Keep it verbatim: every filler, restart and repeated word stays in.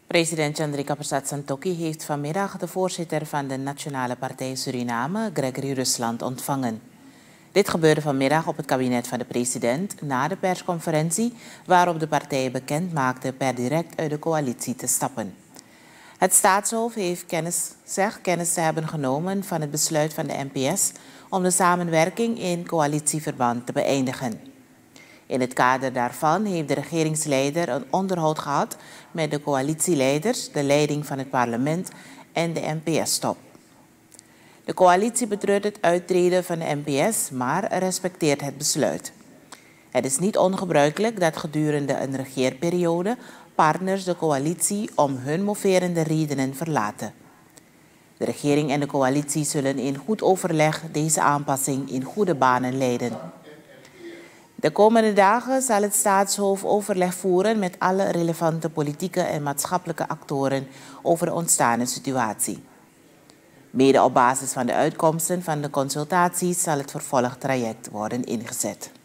President Chandrika Persat Santokhi heeft vanmiddag de voorzitter van de Nationale Partij Suriname, Gregory Rusland, ontvangen. Dit gebeurde vanmiddag op het kabinet van de president na de persconferentie waarop de partij bekend maakte per direct uit de coalitie te stappen. Het staatshoofd heeft kennis, zegt kennis te hebben genomen van het besluit van de N P S om de samenwerking in coalitieverband te beëindigen. In het kader daarvan heeft de regeringsleider een onderhoud gehad met de coalitieleiders, de leiding van het parlement en de N P S-top. De coalitie betreurt het uittreden van de N P S, maar respecteert het besluit. Het is niet ongebruikelijk dat gedurende een regeerperiode partners de coalitie om hun moverende redenen verlaten. De regering en de coalitie zullen in goed overleg deze aanpassing in goede banen leiden. De komende dagen zal het staatshoofd overleg voeren met alle relevante politieke en maatschappelijke actoren over de ontstane situatie. Mede op basis van de uitkomsten van de consultaties zal het vervolgtraject worden ingezet.